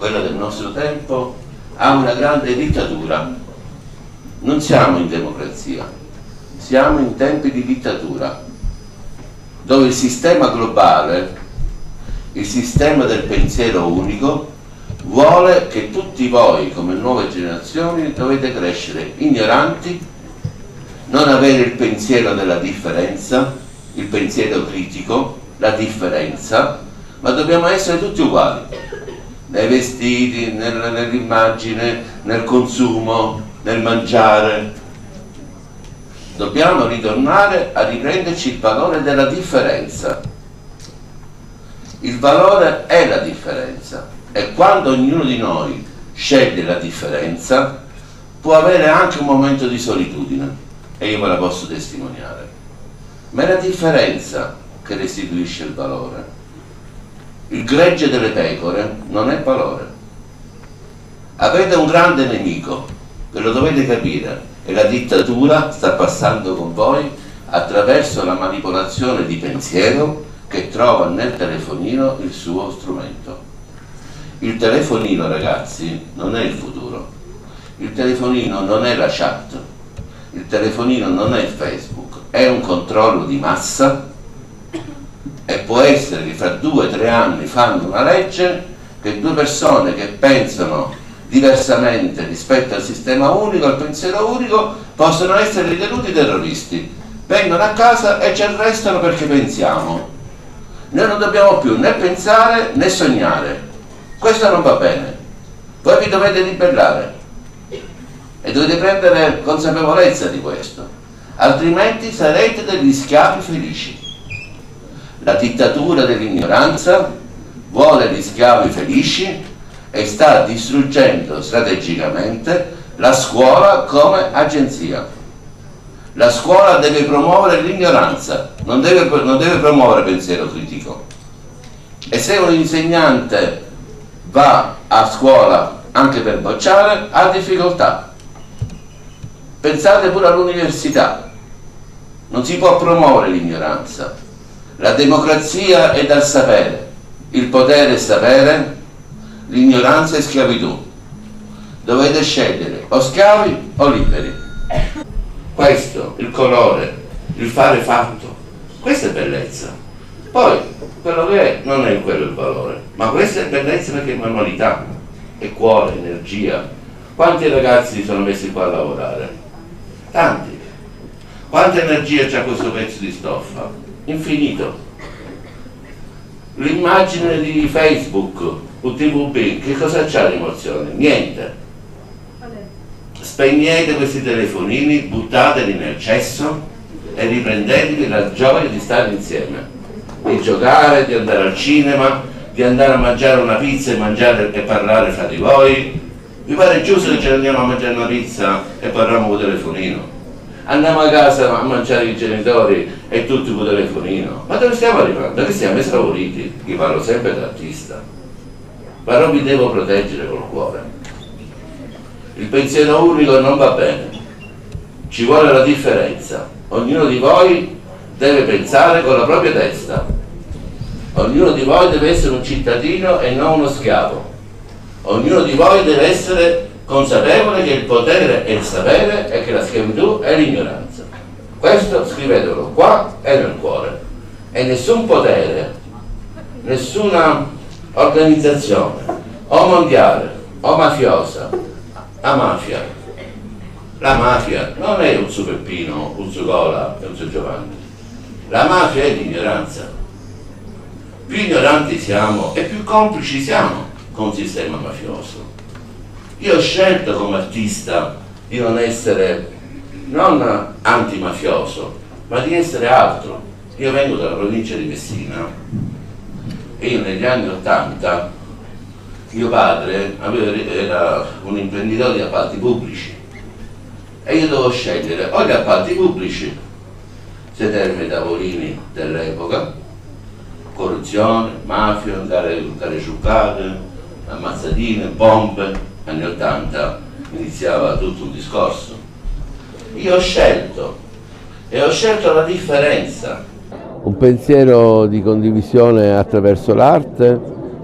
quella del nostro tempo, a una grande dittatura. Non siamo in democrazia, siamo in tempi di dittatura, dove il sistema globale, il sistema del pensiero unico, vuole che tutti voi, come nuove generazioni, dovete crescere ignoranti, non avere il pensiero della differenza, il pensiero critico, la differenza, ma dobbiamo essere tutti uguali, nei vestiti, nell'immagine, nel consumo, nel mangiare. Dobbiamo ritornare a riprenderci il valore della differenza. Il valore è la differenza, e quando ognuno di noi sceglie la differenza può avere anche un momento di solitudine, e io me la posso testimoniare, ma è la differenza che restituisce il valore. Il gregge delle pecore non è valore. Avete un grande nemico, che lo dovete capire, e la dittatura sta passando con voi attraverso la manipolazione di pensiero che trova nel telefonino il suo strumento. Il telefonino, ragazzi, non è il futuro. Il telefonino non è la chat. Il telefonino non è Facebook. È un controllo di massa, e può essere che fra 2 o 3 anni fanno una legge che 2 persone che pensano diversamente rispetto al sistema unico, al pensiero unico, possono essere ritenuti terroristi. Vengono a casa e ci arrestano perché pensiamo. Noi non dobbiamo più né pensare né sognare. Questo non va bene. Voi vi dovete ribellare e dovete prendere consapevolezza di questo, altrimenti sarete degli schiavi felici. La dittatura dell'ignoranza vuole gli schiavi felici e sta distruggendo strategicamente la scuola come agenzia. La scuola deve promuovere l'ignoranza, non deve promuovere pensiero critico. E se un insegnante va a scuola anche per bocciare, ha difficoltà. Pensate pure all'università, non si può promuovere l'ignoranza. La democrazia è dal sapere, il potere è sapere, l'ignoranza è schiavitù. Dovete scegliere o schiavi o liberi. Questo, il colore, il fare fatto, questa è bellezza. Poi quello che è non è quello il valore, ma questa è bellezza perché è manualità, è cuore, energia. Quanti ragazzi sono messi qua a lavorare? Tanti. Quanta energia c'ha questo pezzo di stoffa? Infinito. L'immagine di Facebook, UTVB, che cosa c'ha di emozione? Niente. Spegnete questi telefonini, buttateli nel cesso e riprendetevi la gioia di stare insieme, di giocare, di andare al cinema, di andare a mangiare una pizza e mangiare e parlare fra di voi. Vi pare giusto che ce ne andiamo a mangiare una pizza e parliamo con il telefonino? Andiamo a casa a mangiare i genitori e tutti con il telefonino? Ma dove stiamo arrivando? Dove siamo esauriti? Io parlo sempre da artista, però vi devo proteggere col cuore. Il pensiero unico non va bene, ci vuole la differenza. Ognuno di voi deve pensare con la propria testa, ognuno di voi deve essere un cittadino e non uno schiavo, ognuno di voi deve essere consapevole che il potere è il sapere e che la schiavitù è l'ignoranza. Questo scrivetelo qua e nel cuore. E nessun potere, nessuna organizzazione, o mondiale o mafiosa, la mafia non è un su Peppino, un su Cola e un su Giovanni. La mafia è l'ignoranza. Più ignoranti siamo e più complici siamo con un sistema mafioso. Io ho scelto come artista di non essere non antimafioso, ma di essere altro. Io vengo dalla provincia di Messina e io negli anni '80, mio padre era un imprenditore di appalti pubblici e io dovevo scegliere o gli appalti pubblici, sedermi ai tavolini dell'epoca, corruzione, mafia, andare giocate, ammazzatine, bombe. Anni '80 iniziava tutto un discorso. Io ho scelto la differenza. Un pensiero di condivisione attraverso l'arte,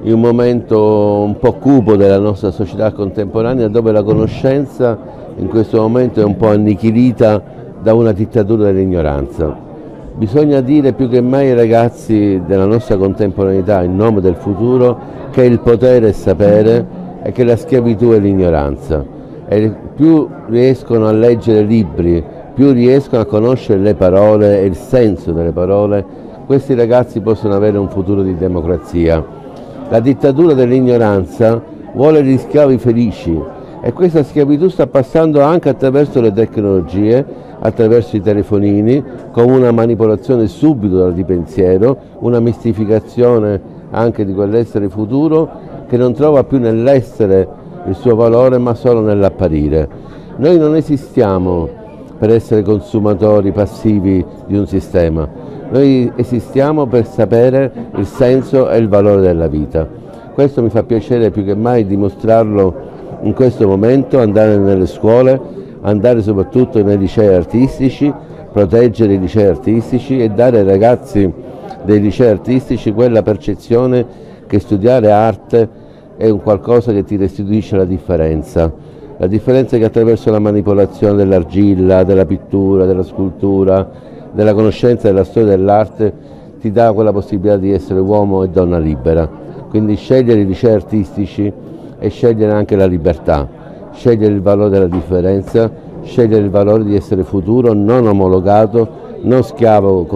in un momento un po' cupo della nostra società contemporanea, dove la conoscenza in questo momento è un po' annichilita da una dittatura dell'ignoranza. Bisogna dire più che mai ai ragazzi della nostra contemporaneità, in nome del futuro, che il potere è sapere e che la schiavitù è l'ignoranza. E più riescono a leggere libri, più riescono a conoscere le parole e il senso delle parole, questi ragazzi possono avere un futuro di democrazia. La dittatura dell'ignoranza vuole gli schiavi felici e questa schiavitù sta passando anche attraverso le tecnologie, attraverso i telefonini, con una manipolazione subito di pensiero, una mistificazione anche di quell'essere futuro che non trova più nell'essere il suo valore ma solo nell'apparire. Noi non esistiamo per essere consumatori passivi di un sistema, noi esistiamo per sapere il senso e il valore della vita. Questo mi fa piacere più che mai dimostrarlo in questo momento, andare nelle scuole, andare soprattutto nei licei artistici, proteggere i licei artistici e dare ai ragazzi dei licei artistici quella percezione che studiare arte è un qualcosa che ti restituisce la differenza che attraverso la manipolazione dell'argilla, della pittura, della scultura, della conoscenza della storia dell'arte ti dà quella possibilità di essere uomo e donna libera. Quindi scegliere i licei artistici e scegliere anche la libertà, scegliere il valore della differenza, scegliere il valore di essere futuro, non omologato, non schiavo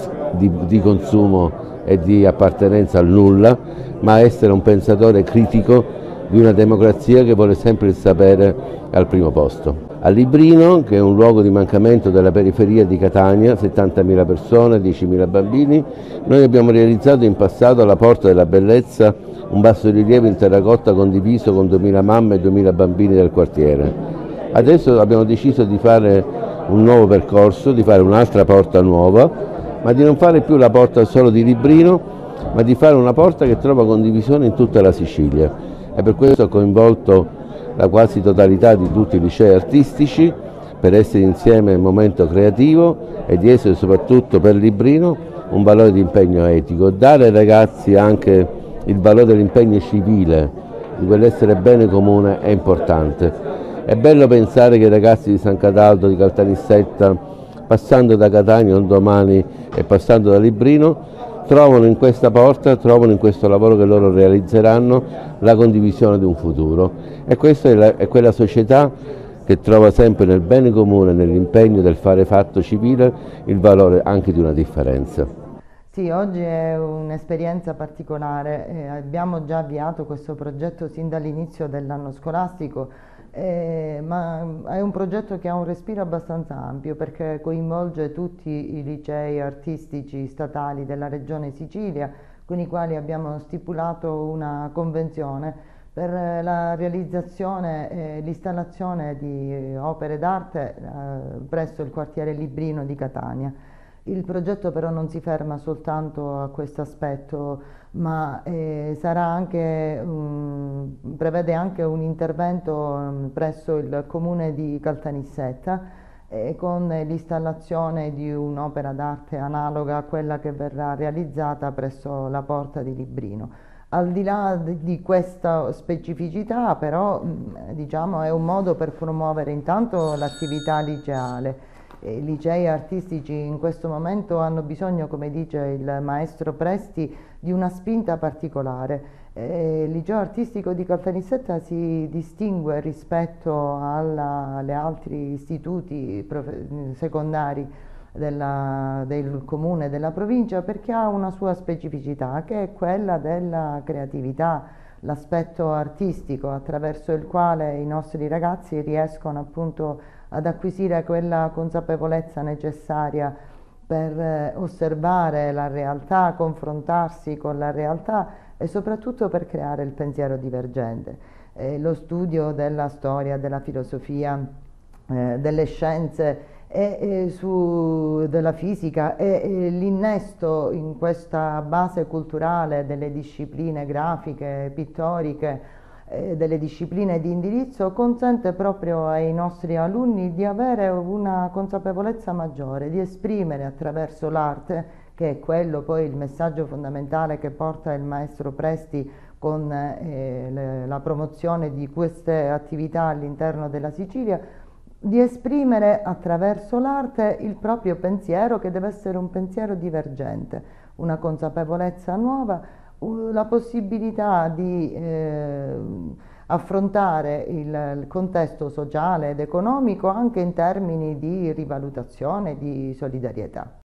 di consumo e di appartenenza al nulla, ma essere un pensatore critico di una democrazia che vuole sempre il sapere al primo posto. A Librino, che è un luogo di mancamento della periferia di Catania, 70.000 persone, 10.000 bambini, noi abbiamo realizzato in passato alla Porta della Bellezza un bassorilievo in terracotta condiviso con 2.000 mamme e 2.000 bambini del quartiere. Adesso abbiamo deciso di fare un nuovo percorso, di fare un'altra porta nuova, ma di non fare più la porta solo di Librino, ma di fare una porta che trova condivisione in tutta la Sicilia. E per questo ho coinvolto la quasi totalità di tutti i licei artistici per essere insieme in un momento creativo e di essere soprattutto per Librino un valore di impegno etico, dare ai ragazzi anche il valore dell'impegno civile, di quell'essere bene comune è importante. È bello pensare che i ragazzi di San Cataldo, di Caltanissetta, passando da Catania un domani e passando da Librino, trovano in questa porta, trovano in questo lavoro che loro realizzeranno la condivisione di un futuro. E questa è quella società che trova sempre nel bene comune, nell'impegno del fare fatto civile, il valore anche di una differenza. Sì, oggi è un'esperienza particolare, abbiamo già avviato questo progetto sin dall'inizio dell'anno scolastico, ma è un progetto che ha un respiro abbastanza ampio perché coinvolge tutti i licei artistici statali della Regione Sicilia, con i quali abbiamo stipulato una convenzione per la realizzazione e l'installazione di opere d'arte presso il quartiere Librino di Catania. Il progetto però non si ferma soltanto a questo aspetto, ma prevede anche un intervento presso il comune di Caltanissetta con l'installazione di un'opera d'arte analoga a quella che verrà realizzata presso la Porta di Librino. Al di là di questa specificità, però, diciamo, è un modo per promuovere intanto l'attività liceale. I licei artistici in questo momento hanno bisogno, come dice il maestro Presti, di una spinta particolare. Il liceo artistico di Caltanissetta si distingue rispetto agli altri istituti secondari del comune e della provincia perché ha una sua specificità, che è quella della creatività, l'aspetto artistico attraverso il quale i nostri ragazzi riescono appunto ad acquisire quella consapevolezza necessaria per osservare la realtà, confrontarsi con la realtà e soprattutto per creare il pensiero divergente. Lo studio della storia, della filosofia, delle scienze della fisica e l'innesto in questa base culturale delle discipline grafiche, pittoriche, delle discipline di indirizzo consente proprio ai nostri alunni di avere una consapevolezza maggiore, di esprimere attraverso l'arte, che è quello poi il messaggio fondamentale che porta il maestro Presti con la promozione di queste attività all'interno della Sicilia, di esprimere attraverso l'arte il proprio pensiero, che deve essere un pensiero divergente, una consapevolezza nuova, la possibilità di affrontare il contesto sociale ed economico anche in termini di rivalutazione, di solidarietà.